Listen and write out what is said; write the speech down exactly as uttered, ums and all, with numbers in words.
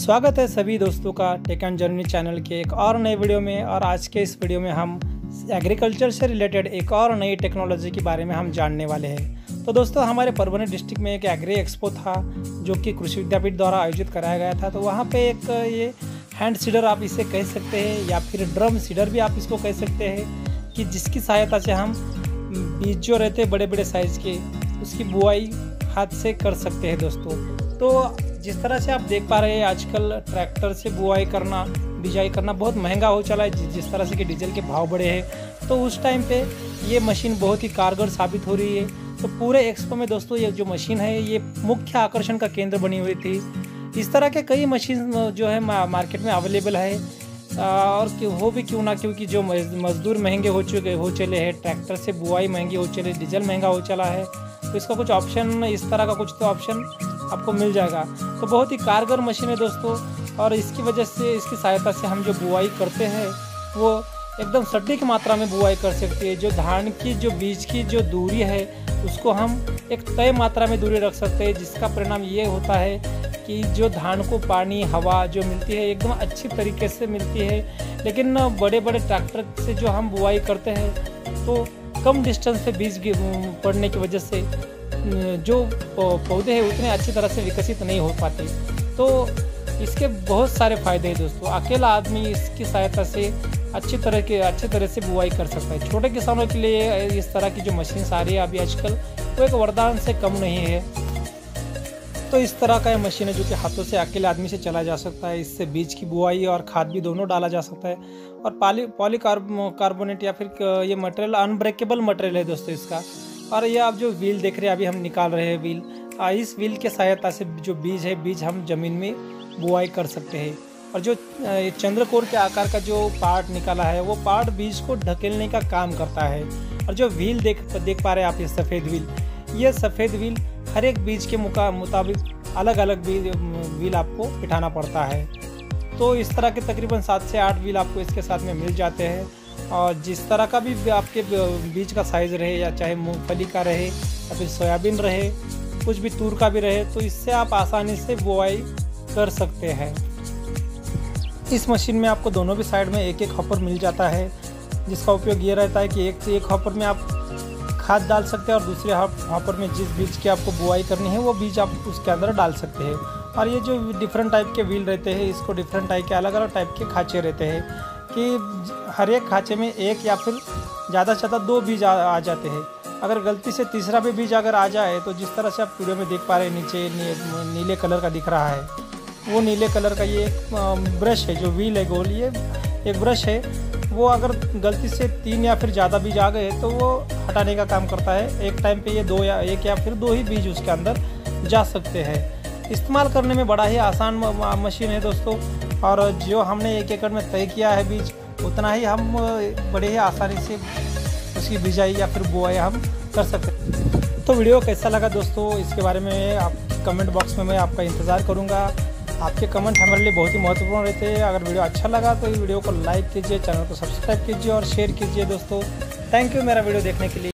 स्वागत है सभी दोस्तों का टेक एंड जर्नी चैनल के एक और नए वीडियो में। और आज के इस वीडियो में हम एग्रीकल्चर से रिलेटेड एक और नई टेक्नोलॉजी के बारे में हम जानने वाले हैं। तो दोस्तों, हमारे परभनी डिस्ट्रिक्ट में एक एग्री एक्सपो था जो कि कृषि विद्यापीठ द्वारा आयोजित कराया गया था। तो वहाँ पे एक ये हैंड सीडर आप इसे कह सकते हैं या फिर ड्रम सीडर भी आप इसको कह सकते हैं कि जिसकी सहायता से हम बीज जो रहते हैं बड़े बड़े साइज़ के, उसकी बुआई हाथ से कर सकते हैं दोस्तों। तो जिस तरह से आप देख पा रहे हैं आजकल ट्रैक्टर से बुआई करना, बिजाई करना बहुत महंगा हो चला है। जिस तरह से कि डीजल के भाव बढ़े हैं, तो उस टाइम पे ये मशीन बहुत ही कारगर साबित हो रही है। तो पूरे एक्सपो में दोस्तों ये जो मशीन है ये मुख्य आकर्षण का केंद्र बनी हुई थी। इस तरह के कई मशीन जो है मार्केट में अवेलेबल है, और हो भी क्यों ना, क्योंकि जो मजदूर महंगे हो चुके हो चले हैं, ट्रैक्टर से बुआई महंगी हो चले, डीजल महंगा हो चला है, तो इसका कुछ ऑप्शन, इस तरह का कुछ तो ऑप्शन आपको मिल जाएगा। तो बहुत ही कारगर मशीन है दोस्तों, और इसकी वजह से, इसकी सहायता से हम जो बुआई करते हैं वो एकदम सटीक मात्रा में बुआई कर सकते हैं। जो धान की जो बीज की जो दूरी है उसको हम एक तय मात्रा में दूरी रख सकते हैं, जिसका परिणाम ये होता है कि जो धान को पानी, हवा जो मिलती है एकदम अच्छी तरीके से मिलती है। लेकिन बड़े बड़े ट्रैक्टर से जो हम बुआई करते हैं तो कम डिस्टेंस से बीज पड़ने की वजह से जो पौधे हैं उतने अच्छी तरह से विकसित नहीं हो पाते। तो इसके बहुत सारे फायदे हैं दोस्तों। अकेला आदमी इसकी सहायता से अच्छी तरह के अच्छी तरह से बुआई कर सकता है। छोटे किसानों के लिए इस तरह की जो मशीन आ रही है अभी आजकल, वो एक वरदान से कम नहीं है। तो इस तरह का ये मशीन है जो कि हाथों से अकेले आदमी से चला जा सकता है। इससे बीज की बुआई और खाद भी दोनों डाला जा सकता है। और पॉली पॉलीकार्बोनेट या फिर ये मटेरियल अनब्रेकेबल मटेरियल है दोस्तों इसका। और ये आप जो व्हील देख रहे हैं, अभी हम निकाल रहे हैं व्हील, इस व्हील के सहायता से जो बीज है, बीज हम जमीन में बुआई कर सकते हैं। और जो चंद्रकोर के आकार का जो पार्ट निकाला है, वो पार्ट बीज को ढकेलने का काम करता है। और जो व्हील देख देख पा रहे हैं आप, ये सफ़ेद व्हील, ये सफ़ेद व्हील हर एक बीज के मुताबिक अलग अलग व्हील आपको बिठाना पड़ता है। तो इस तरह के तकरीबन सात से आठ व्हील आपको इसके साथ में मिल जाते हैं। और जिस तरह का भी आपके बीज का साइज़ रहे, या चाहे मूंगफली का रहे या फिर सोयाबीन रहे, कुछ भी तूर का भी रहे, तो इससे आप आसानी से बुआई कर सकते हैं। इस मशीन में आपको दोनों भी साइड में एक एक हॉपर मिल जाता है, जिसका उपयोग ये रहता है कि एक एक हॉपर में आप खाद डाल सकते हैं और दूसरे हॉपर में जिस बीज की आपको बुआई करनी है वो बीज आप उसके अंदर डाल सकते हैं। और ये जो डिफरेंट टाइप के व्हील रहते हैं, इसको डिफरेंट टाइप के अलग अलग टाइप के खाँचे रहते हैं कि हर एक खाँचे में एक या फिर ज़्यादा से ज़्यादा दो बीज आ, आ जाते हैं। अगर गलती से तीसरा भी बीज अगर आ जाए तो जिस तरह से आप वीडियो में देख पा रहे हैं, नीचे नी, नीले कलर का दिख रहा है, वो नीले कलर का ये एक ब्रश है, जो व्हील है गोल, ये एक ब्रश है। वो अगर गलती से तीन या फिर ज़्यादा बीज आ गए तो वो हटाने का काम करता है। एक टाइम पे ये दो या एक या फिर दो ही बीज उसके अंदर जा सकते हैं। इस्तेमाल करने में बड़ा ही आसान मशीन है दोस्तों। और जो हमने एक एकड़ में तय किया है बीज, उतना ही हम बड़े ही आसानी से उसकी बिजाई या फिर बुआई हम कर सकते हैं। तो वीडियो कैसा लगा दोस्तों, इसके बारे में आप कमेंट बॉक्स में मैं आपका इंतज़ार करूँगा। आपके कमेंट हमारे लिए बहुत ही महत्वपूर्ण रहते हैं। अगर वीडियो अच्छा लगा तो इस वीडियो को लाइक कीजिए, चैनल को सब्सक्राइब कीजिए और शेयर कीजिए दोस्तों। थैंक यू मेरा वीडियो देखने के लिए।